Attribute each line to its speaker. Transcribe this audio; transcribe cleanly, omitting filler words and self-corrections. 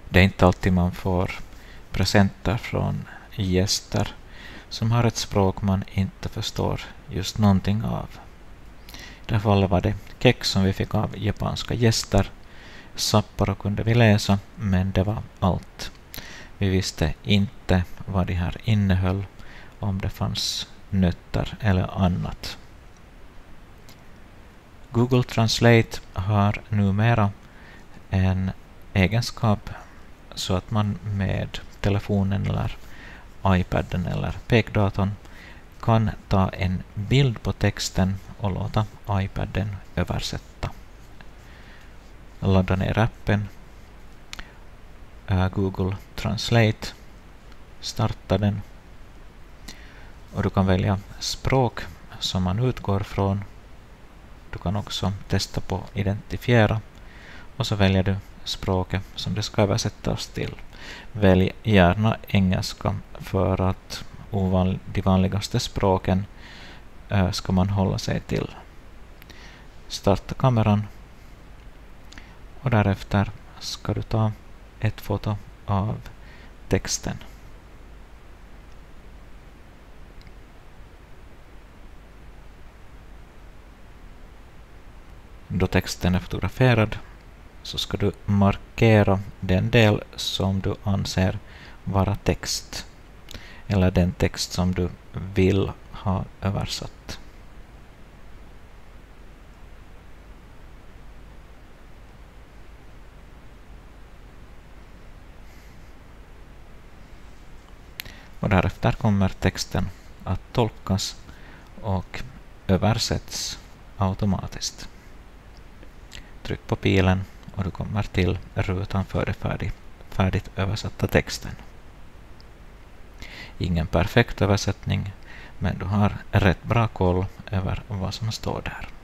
Speaker 1: Det är inte alltid man får presenter från gäster som har ett språk man inte förstår just någonting av. I det här fallet var det kex som vi fick av japanska gäster. Sapporo kunde vi läsa, men det var allt. Vi visste inte vad det här innehöll, om det fanns nötter eller annat. Google Translate har numera en egenskap så att man med telefonen eller iPaden eller pekdatorn kan ta en bild på texten och låta iPaden översätta. Ladda ner appen Google Translate, starta den och du kan välja språk som man utgår från. Du kan också testa på identifiera och så väljer du språket som det ska översättas till. Välj gärna engelska för att de vanligaste språken ska man hålla sig till. Starta kameran och därefter ska du ta ett foto av texten. Då texten är fotograferad så ska du markera den del som du anser vara text eller den text som du vill ha översatt. Och därefter kommer texten att tolkas och översätts automatiskt. Tryck på pilen och du kommer till rutan för det färdigt översatta texten. Ingen perfekt översättning, men du har rätt bra koll över vad som står där.